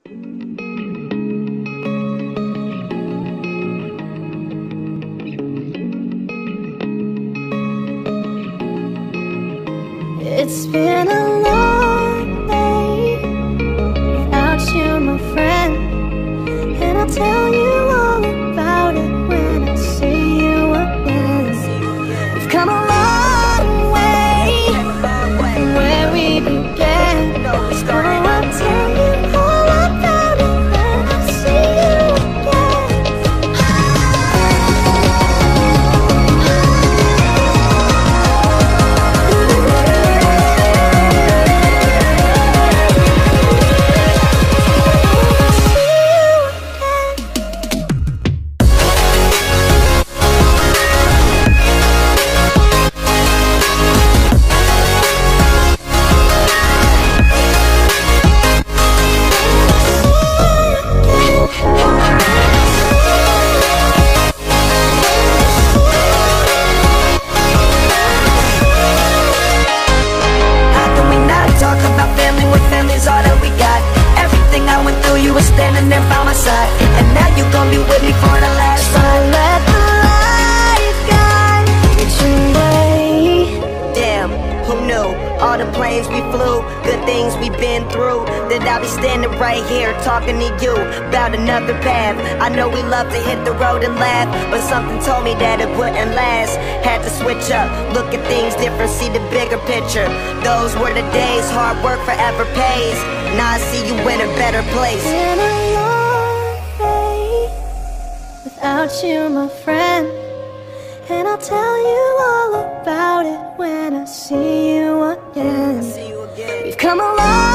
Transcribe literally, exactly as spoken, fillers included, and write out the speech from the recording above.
It's been a long day without you, my friend, and I'll tell you all about it when I see you again. We've come a long way from where we began. So I'll tell you all about it when I see you again. Standing there by my side, and now you gon' be with me for the last time. So let the light guide your way. Damn, who knew? All the planes we flew, good things we've been through, that I'll be standing right here talking to you about another path. I know we love to hit the road and laugh, but something told me that it wouldn't last. Had to switch up, look at things different, see the bigger picture. Those were the days, hard work forever pays. Now I see you in a better place. Been a long day without you, my friend, and I'll tell you all about it when I see you again. I see you again. We've come a long